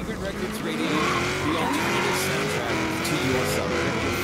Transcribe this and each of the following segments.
Vagrant Records Radio, the alternative soundtrack to your summer.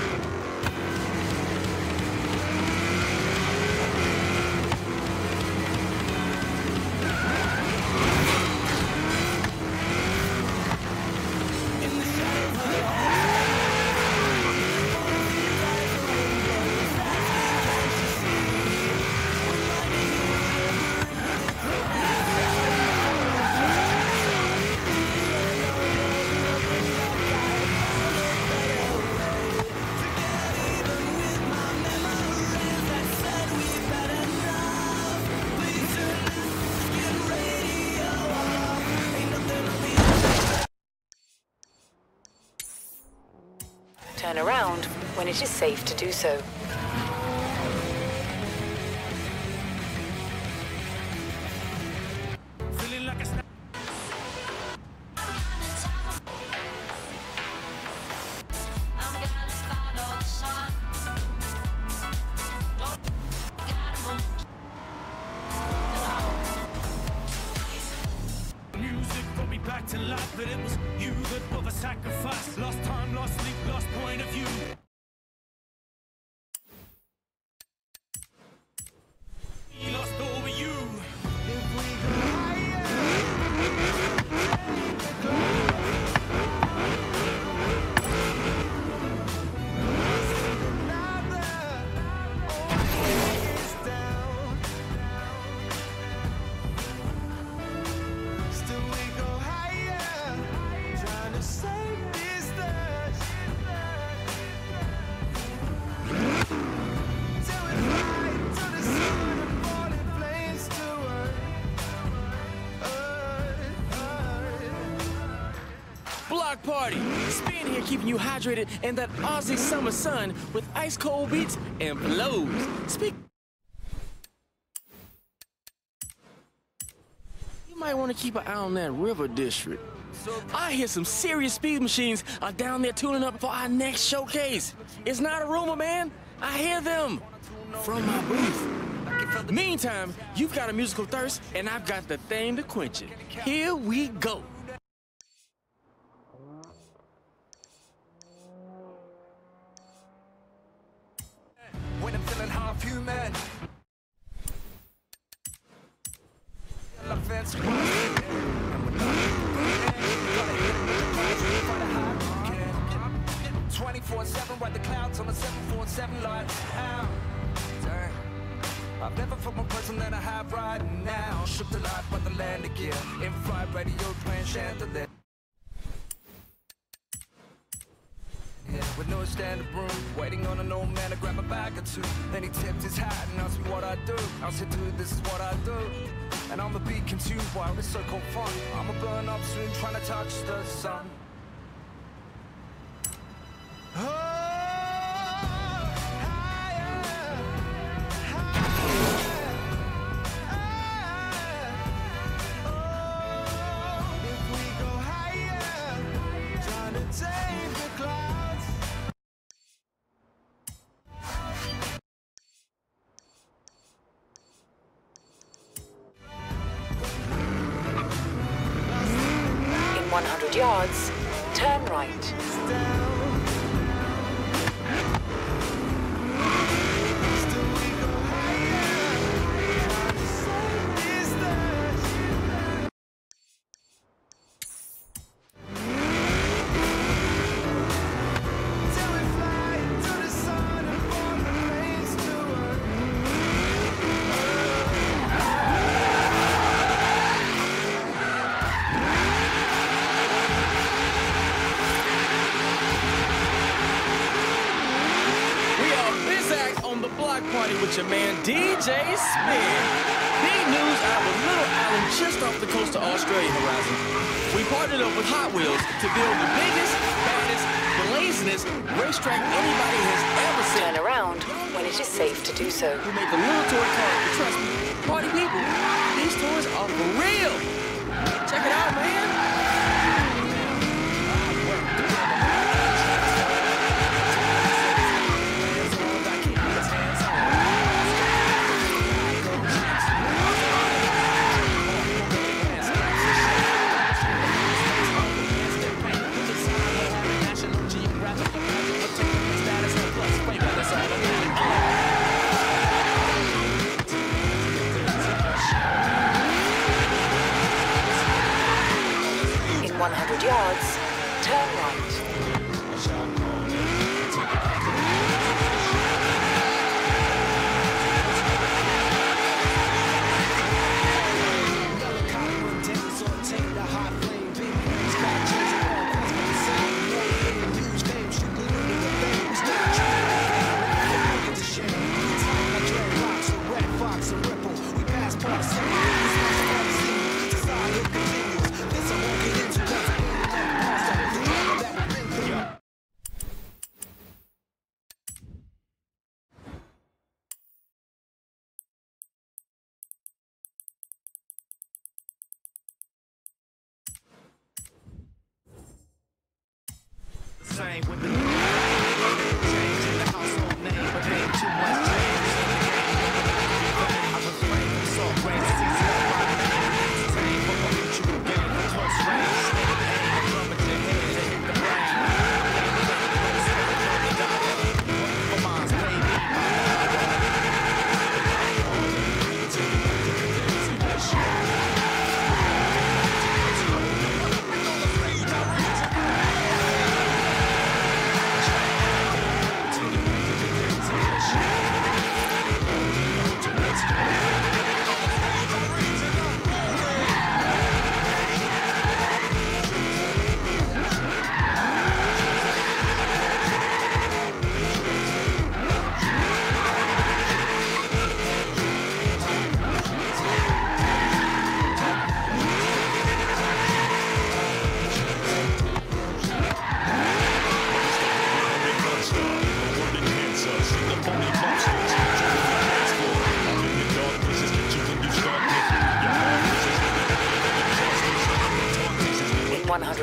Turn around when it is safe to do so. Back to life, but it was you that were the sacrifice. Lost time, lost sleep, lost point of view. He lost over you. If we go higher, Block party, spin here keeping you hydrated in that Aussie summer sun with ice cold beats and flows. You might want to keep an eye on that river district. I hear some serious speed machines are down there tuning up for our next showcase. It's not a rumor, man. I hear them from my booth. Meantime, you've got a musical thirst, and I've got the thing to quench it. Here we go. When I'm feeling half human, I fence 24/7, ride the clouds on a 747 line. Damn. I've never felt more person than I have right now. Shook the light, but the land again. In flight, radio playing chandelier. Yeah, with no standard room, waiting on an old man to grab a bag or two. Then he tipped his hat and asked me what I do. I said, dude, this is what I do. And I'm a beat consumed while this so-called fun. I'ma burn up soon, trying to touch the sun. In 100 yards, turn right. Party with your man DJ Spin. Big news out of a little island just off the coast of Australia horizon. We partnered up with Hot Wheels to build the biggest, baddest, blazingest racetrack anybody has ever seen. Turn around when it is safe to do so. We make the little toy car, but trust me, party people, these toys are for real. Check it out, man.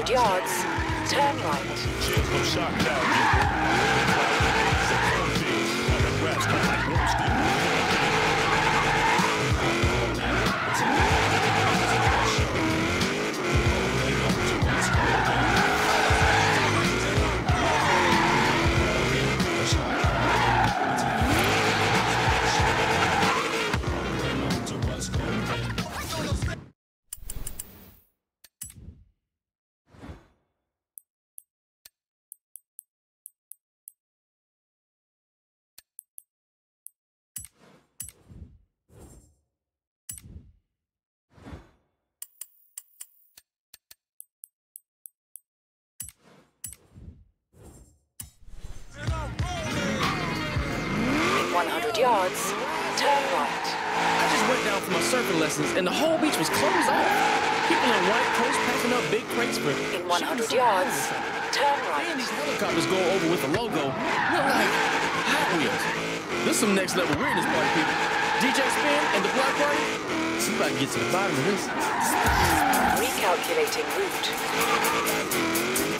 100 yards, turn right. In 100 yards, turn right. I just went down for my surfing lessons, and the whole beach was closed off. People in white coats packing up big crates for... In 100 yards, turn Man, right. these helicopters go over with the logo. Look like Hot Wheels. This some next level weirdness party, people. DJ Spin and the block party. See if I can get to the bottom of this. Recalculating route.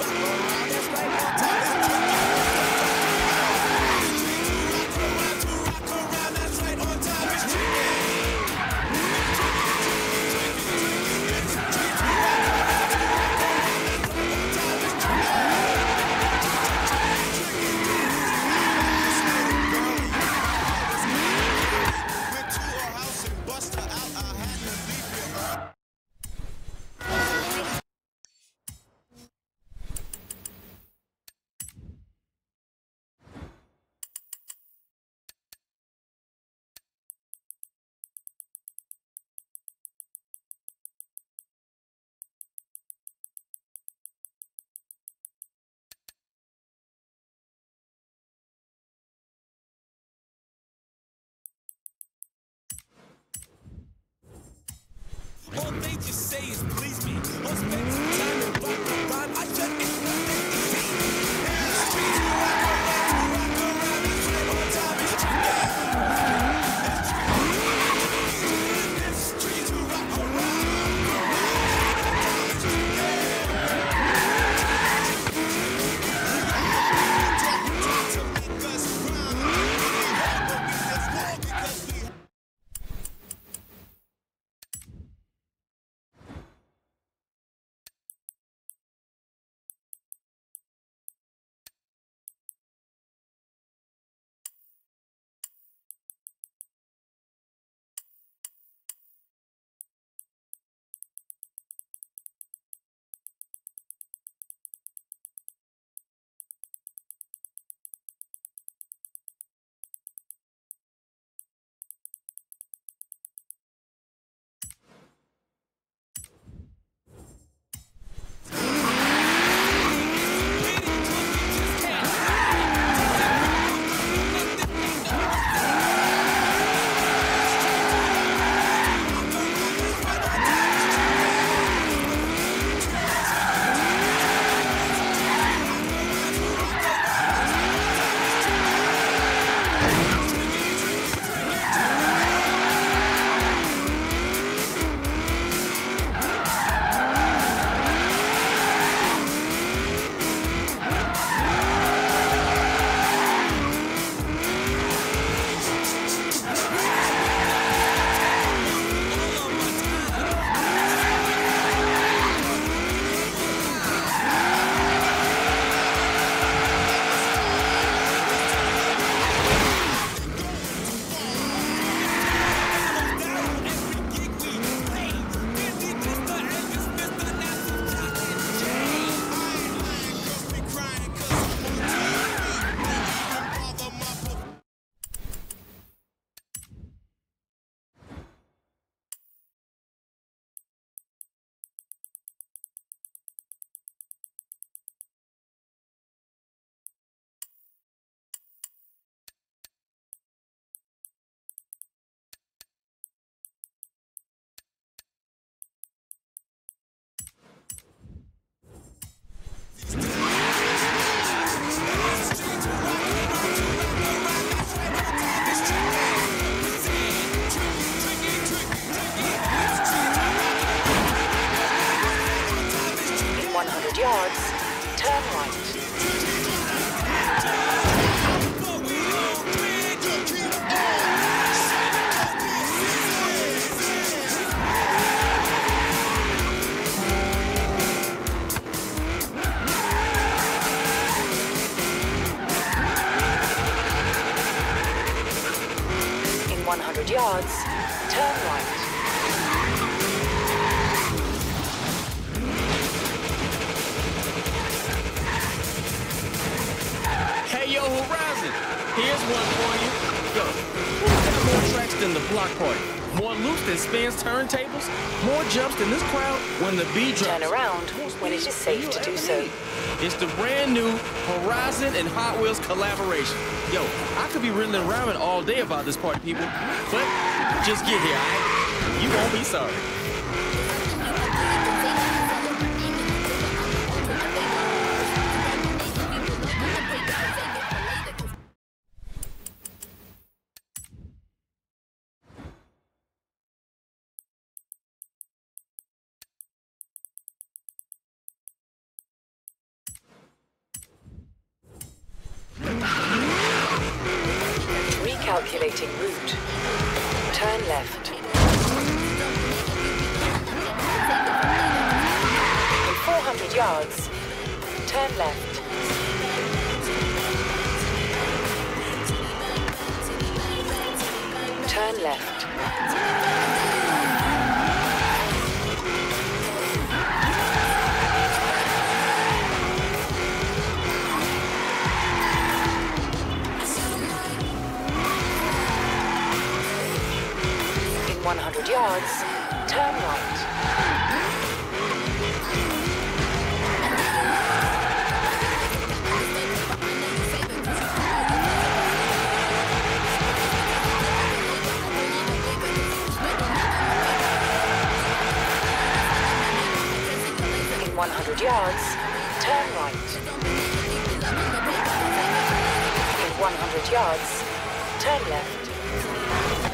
All they just say is please me. Or spend some time and rock the rhyme. I just it's not that easy. In the streets, we rock around, it's right on time. It's in the streets, we rock around. Turn right. In 100 yards, turn right. Hey, yo, Horizon, here's one for you. Yo, who's got more tracks than the block party? More loops than spins turntables? More jumps than this crowd when the beat drops? Turn around when it is safe to do so. It's the brand new Horizon and Hot Wheels collaboration. Yo, I could be riddling and rhyming all day about this party, people, but just get here, all right? You won't be sorry. Recalculating route. Turn left. In 400 yards, turn left. Turn left. In 100 yards, turn right. In 100 yards, turn right. In 100 yards, turn left.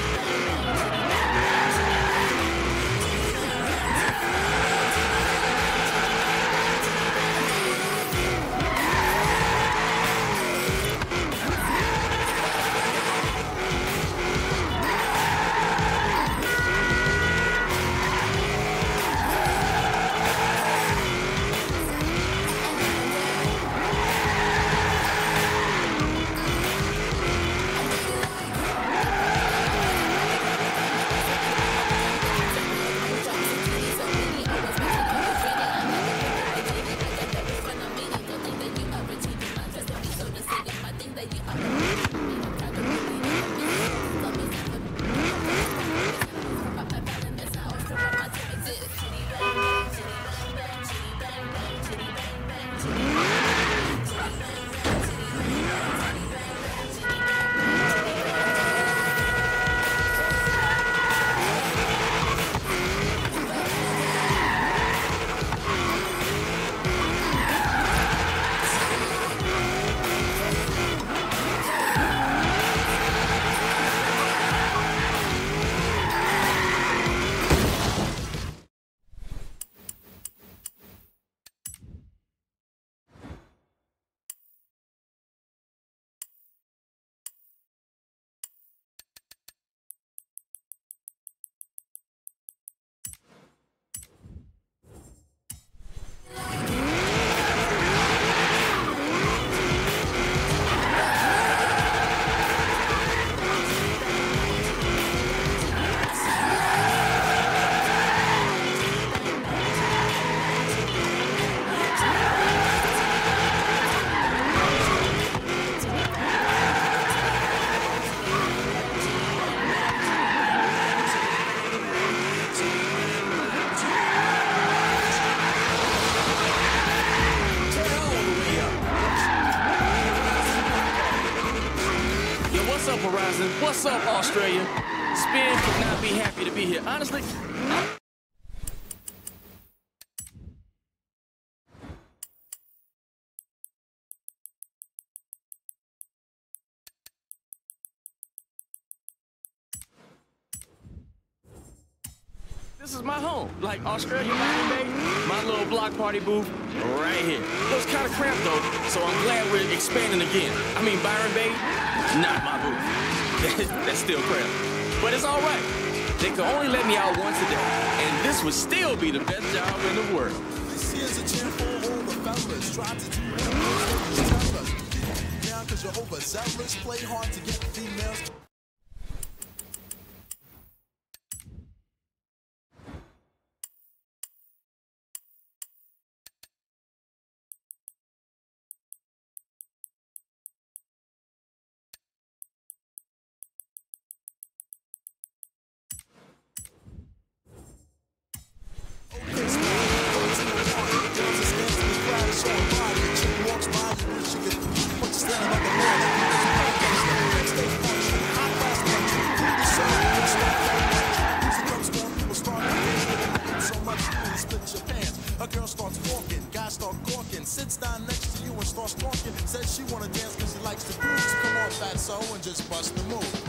Horizon. What's up, Australia? Spin could not be happy to be here. Honestly, This is my home. Like Australia, Byron Bay, my little block party booth right here. It was kind of cramped though, so I'm glad we're expanding again. I mean, Byron Bay, not my booth. That's still cramped. But it's all right. They could only let me out once a day, and this would still be the best job in the world. This here's a cheer for all the fellas. Try to do what you tell us. Get down cause you're overzealous. Play hard to get females. A girl starts walking, guy start gawking, sits down next to you and starts talking. Says she wanna dance cause she likes the grooves. Come on, fatso, and just bust the move.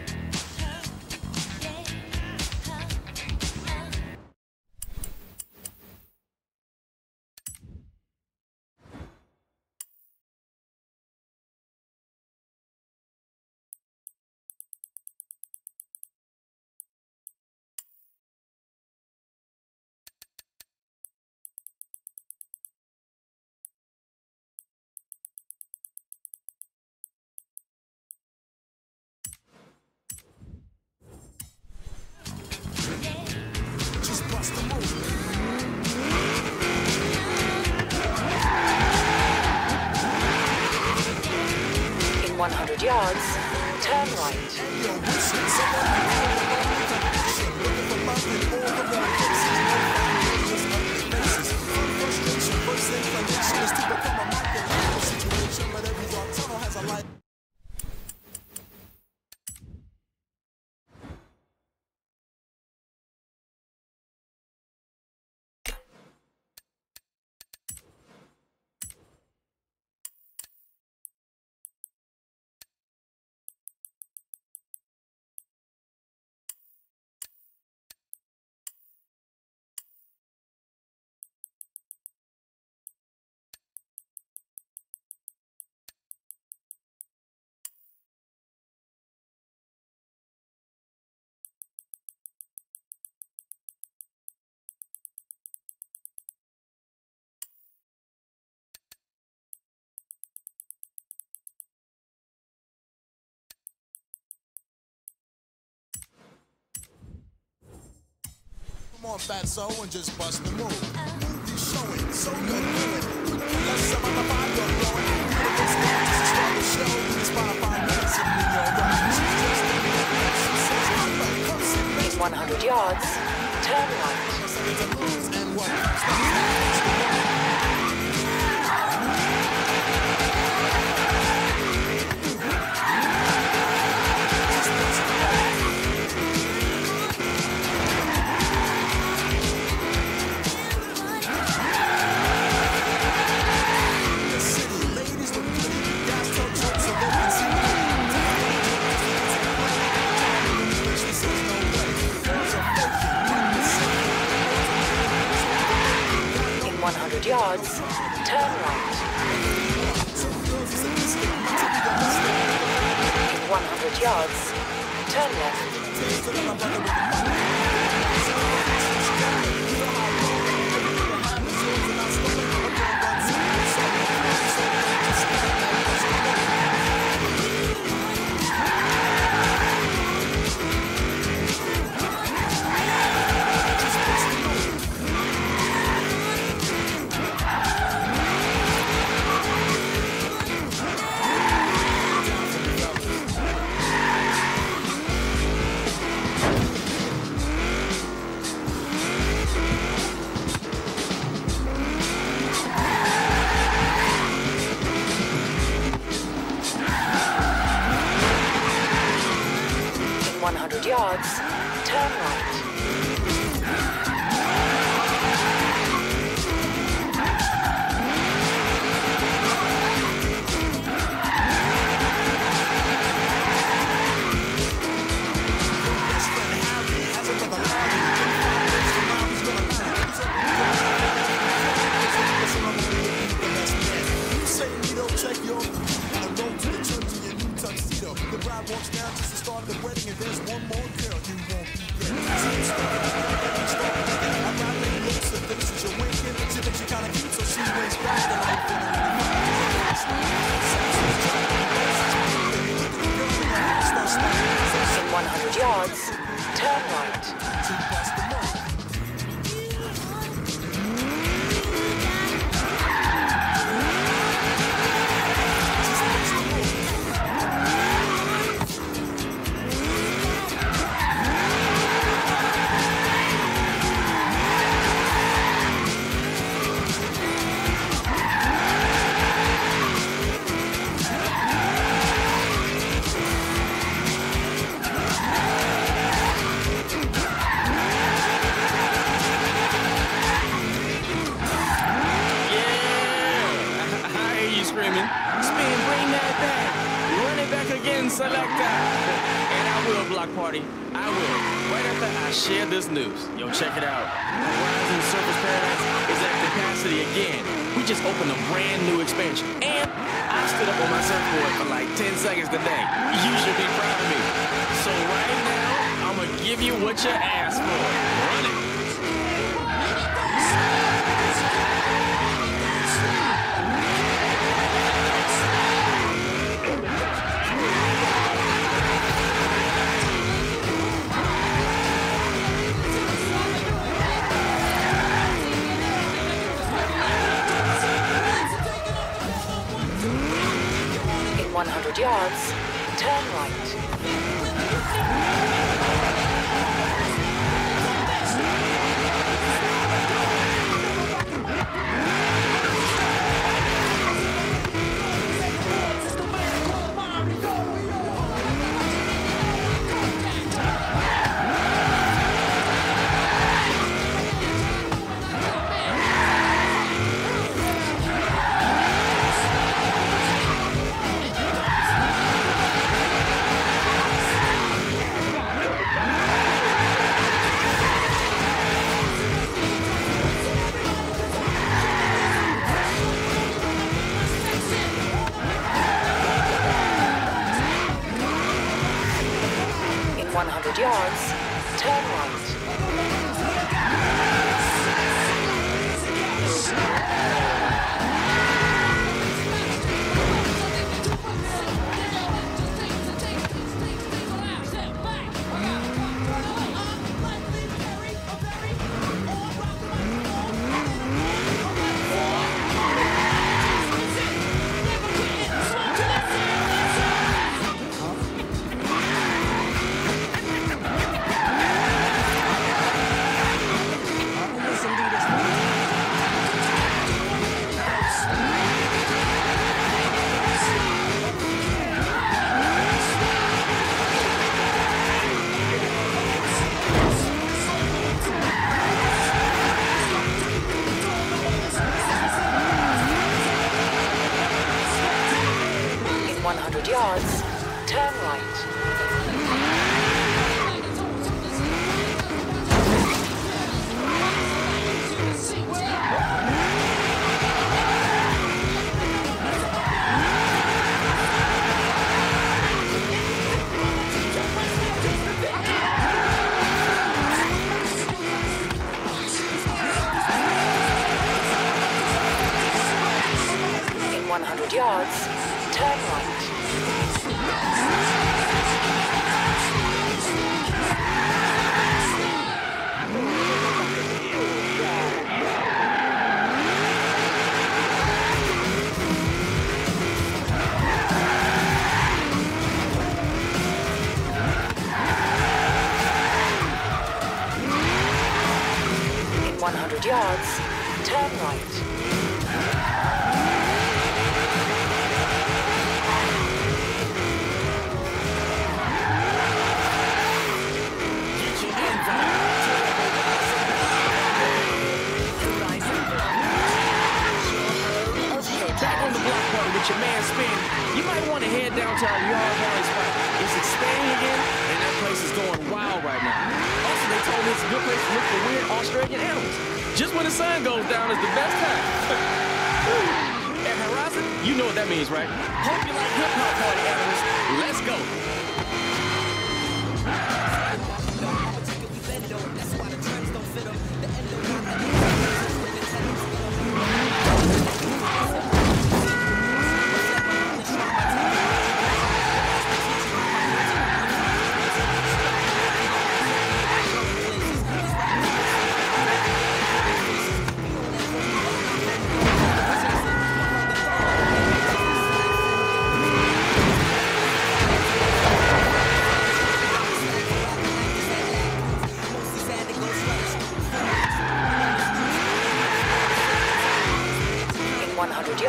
In 100 yards, turn right. Come on, fatso, and just bust the move. Move is showing, so good doing. Let's some of the vibe you're blowing. Beautiful stars to start the show. It's 5 minutes in New York. She's just in the air. She says, hello, come sit next In 100 yards, turn right. to moves and what comes next. In 100 yards, turn right. In 100 yards, turn left. In 100 yards, turn right. turn right. to bust the move. Screaming, spin, bring that back, run it back again, selector. And I will, Block Party, I will. Right after I share this news. Yo, check it out. Horizon Surface Paradise is at capacity again. We just opened a brand new expansion. And I stood up on my surfboard for like 10 seconds today. You should be proud of me. So right now, I'm gonna give you what you asked for. Run it. In 100 yards, turn right. In 100 yards, turn right. In 100 yards, turn right. In 100 yards, turn right. In 100 yards, turn right. Back on the Block Party with your man Spin. You might want to head down to our Yard Valley spot. It's expanding again, and that place is going wild right now. Also, they told me it's a good place to look for weird Australian animals. Just when the sun goes down is the best time. At Horizon, you know what that means, right? Hope you like hip-hop party animals. Let's go.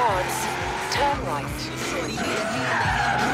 yards, turn right.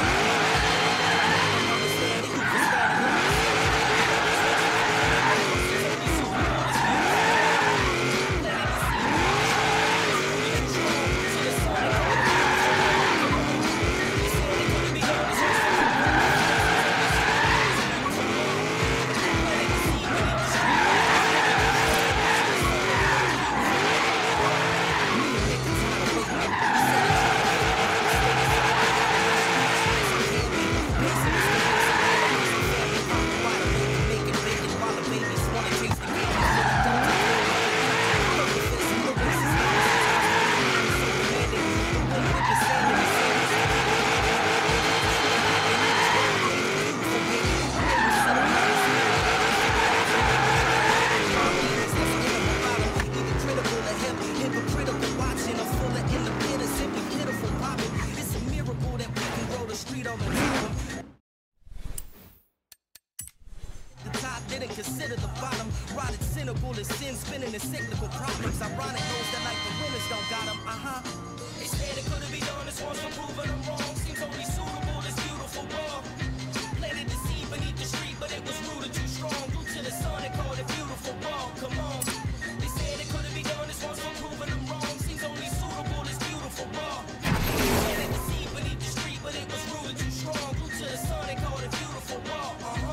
Didn't consider the bottom. Rotted cynical as sin, spinning in cyclical problems. Ironic those that like the winners don't got them. They said it couldn't be done, this one's for proving them wrong. Seems only suitable, this beautiful world. Planted the seed beneath the street, but it was rooted too strong. Rooted to the sun and called it beautiful world. Come on. They said it couldn't be done, this one's for proving them wrong. Seems only suitable, this beautiful world. Planted the seed beneath the street, but it was rooted too strong. Rooted to the sun and called it beautiful world.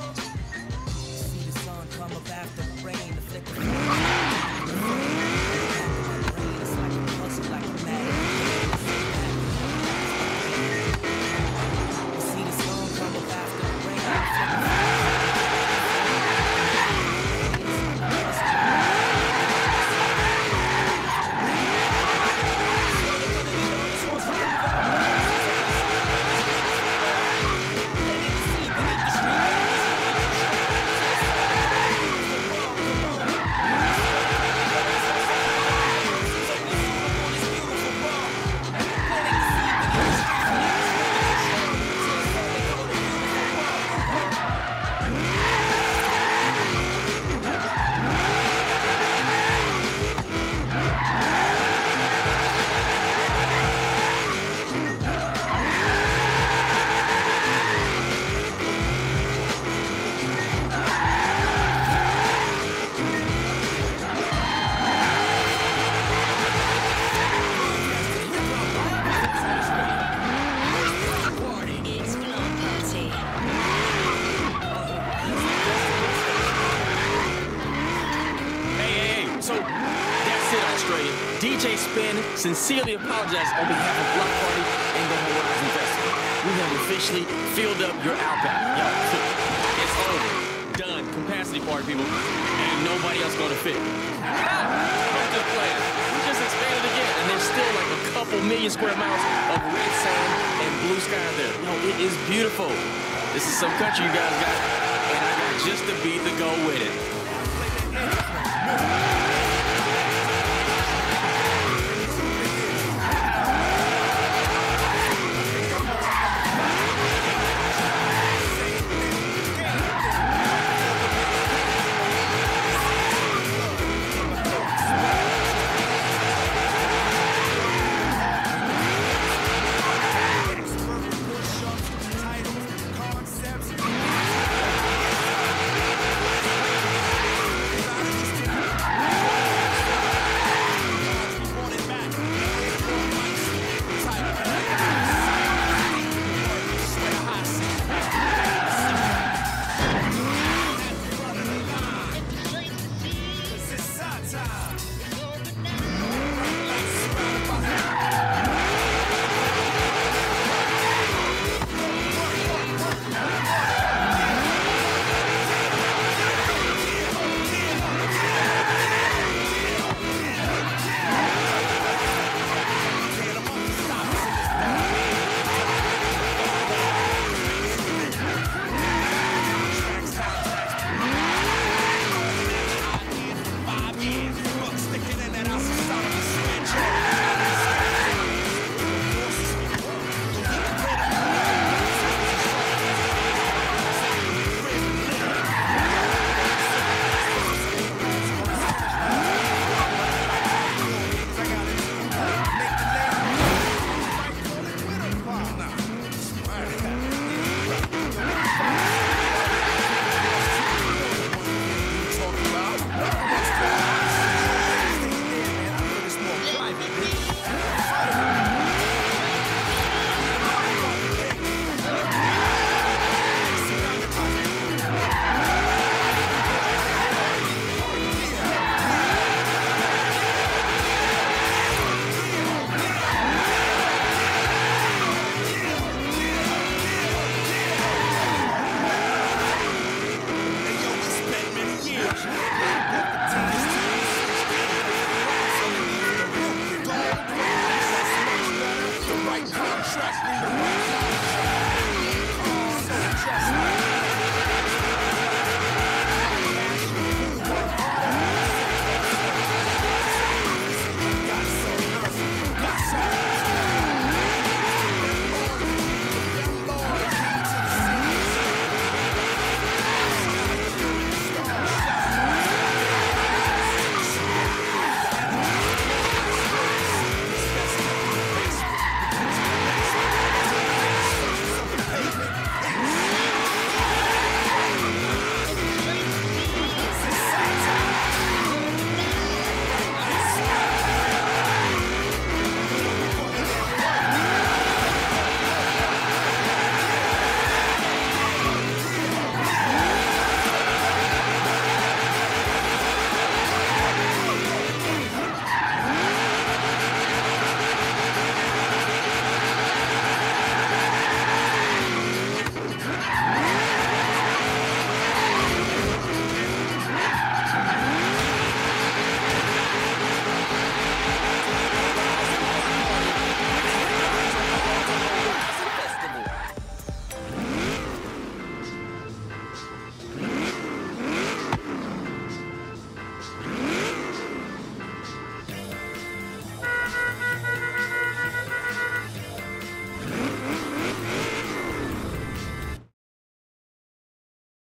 Come up after the rain, the flicker. It's like a puzzle, like a magnet. You see the sun come up after the rain, the flicker. DJ Spin sincerely apologizes on behalf of Block Party and the Horizon Festival. We have officially filled up your Outback. Yo, it's over. Done. Capacity party, people. Ain't nobody else gonna fit. I'm just playing. We just expanded again, and there's still like a couple million square miles of red sand and blue sky there. Yo, it is beautiful. This is some country you guys got, and I got just the beat to go with it.